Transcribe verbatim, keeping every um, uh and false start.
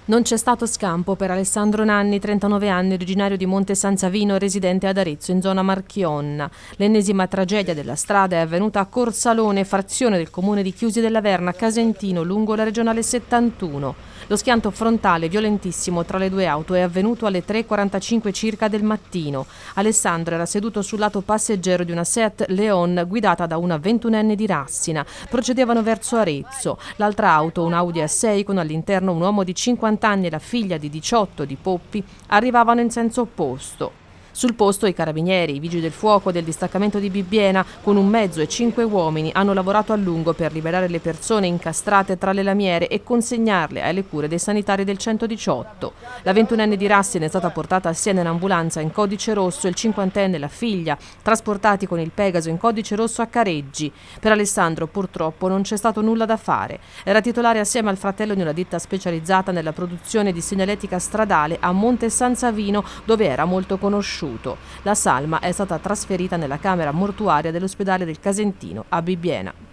Non c'è stato scampo per Alessandro Nanni, trentanove anni, originario di Monte San Savino, residente ad Arezzo, in zona Marchionna. L'ennesima tragedia della strada è avvenuta a Corsalone, frazione del comune di Chiusi della Verna, Casentino, lungo la regionale settantuno. Lo schianto frontale violentissimo tra le due auto è avvenuto alle tre e quarantacinque circa del mattino. Alessandro era seduto sul lato passeggero di una Seat Leon guidata da una ventunenne di Rassina. Procedevano verso Arezzo. L'altra auto, un Audi A sei con all'interno un uomo di cinquanta anni e la figlia di diciotto di Poppi, arrivavano in senso opposto. Sul posto i carabinieri, i vigili del fuoco del distaccamento di Bibbiena, con un mezzo e cinque uomini, hanno lavorato a lungo per liberare le persone incastrate tra le lamiere e consegnarle alle cure dei sanitari del centodiciotto. La ventunenne di Rassina è stata portata a Siena in ambulanza in codice rosso e il cinquantenne e la figlia, trasportati con il Pegaso in codice rosso a Careggi. Per Alessandro purtroppo non c'è stato nulla da fare. Era titolare assieme al fratello di una ditta specializzata nella produzione di segnaletica stradale a Monte San Savino, dove era molto conosciuto. La salma è stata trasferita nella camera mortuaria dell'ospedale del Casentino a Bibbiena.